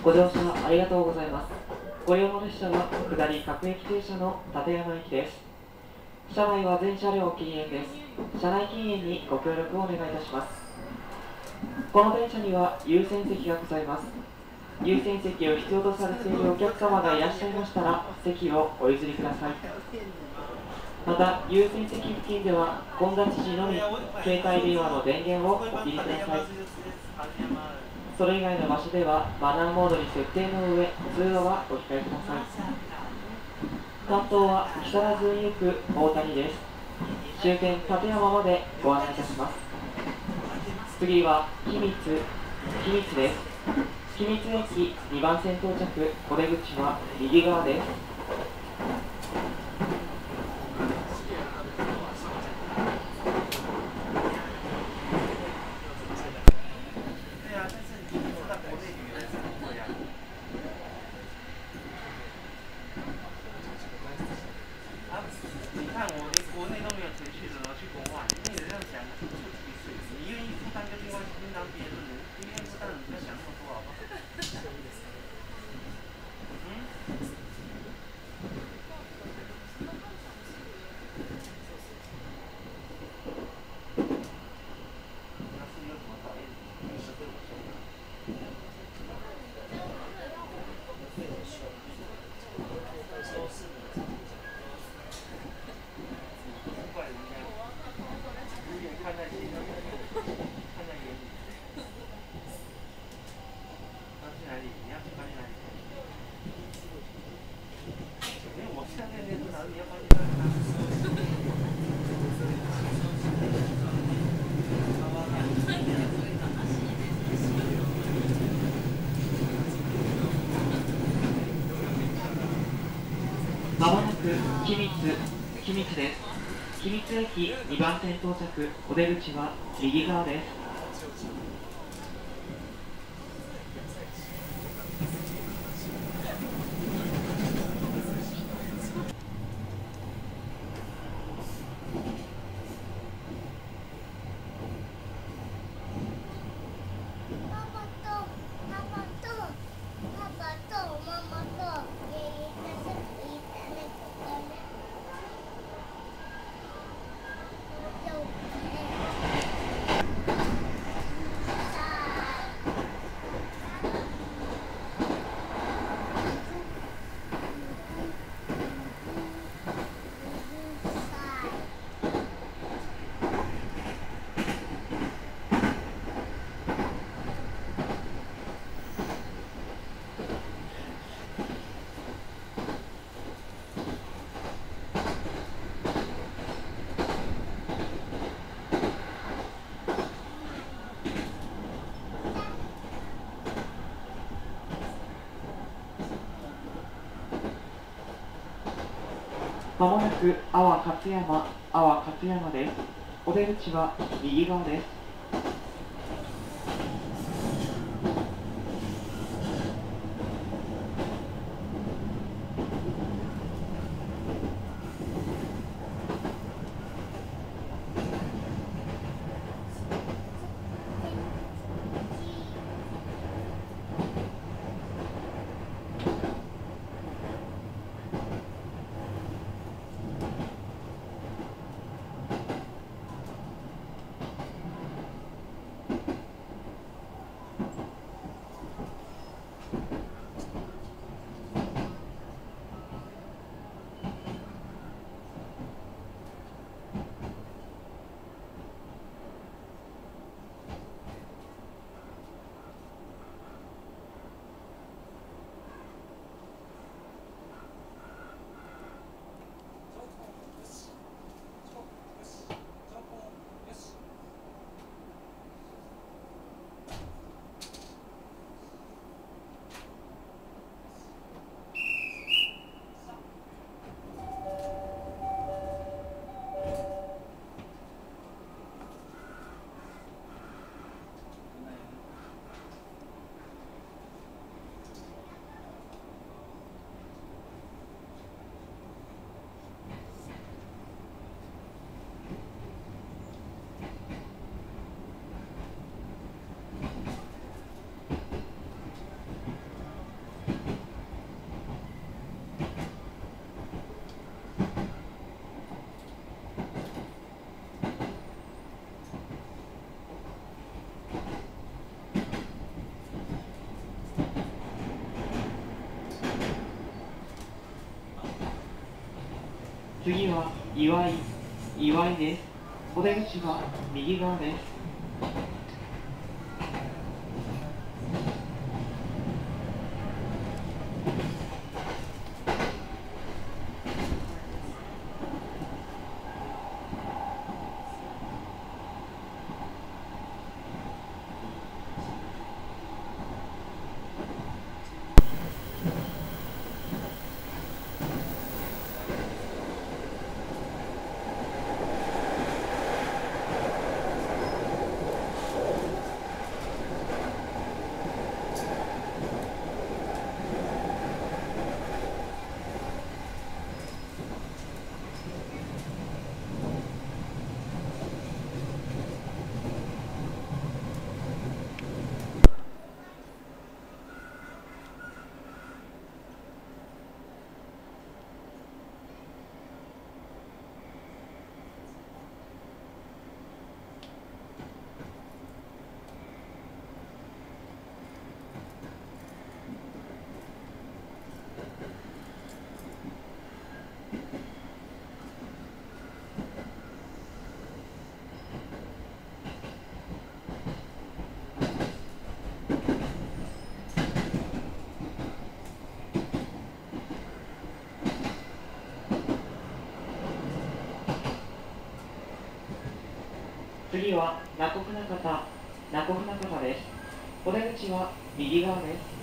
ご乗車ありがとうございます。ご利用の列車は下り各駅停車の立山駅です。車内は全車両禁煙です。車内禁煙にご協力をお願いいたします。この電車には優先席がございます。優先席を必要とされているお客様がいらっしゃいましたら席をお譲りください。また優先席付近では混雑時のみ携帯電話の電源をお切りください。それ以外の場所ではマナーモードに設定の上、通話はお控えください。担当は木更津運輸区大谷です。終点立山までご案内いたします。次は君津です。君津駅2番線到着、お出口は右側です。まもなく君津です。君津駅2番線到着、お出口は右側です。まもなく阿波勝山です。お出口は右側です。 次は岩井です。お出口は右側です。次は名古船方です。お出口は右側です。